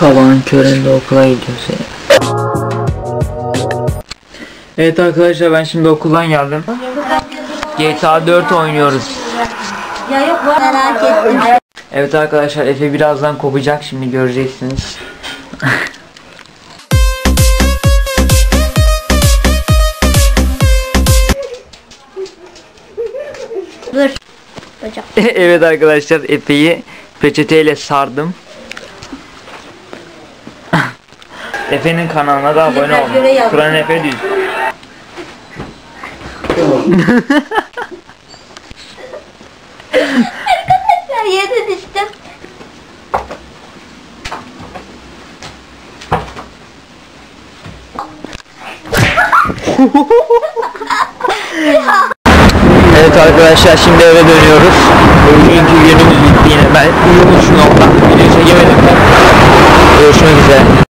Sabahın köründe okula gidiyoruz ya. Evet arkadaşlar, ben şimdi okuldan geldim. GTA 4 oynuyoruz. Ya yok, merak ettim. Evet arkadaşlar, Efe birazdan kopacak, şimdi göreceksiniz. Dur. Hocam. Evet arkadaşlar, Efe'yi peçeteyle sardım. Efe'nin kanalına da abone olun. Kur'an Efe düz. Arkadaşlar yere düştüm. Evet arkadaşlar, şimdi eve dönüyoruz. Çünkü günümüz bitti yine. Ben uyumuşum ondan. Video çekemedim. Görüşmek üzere.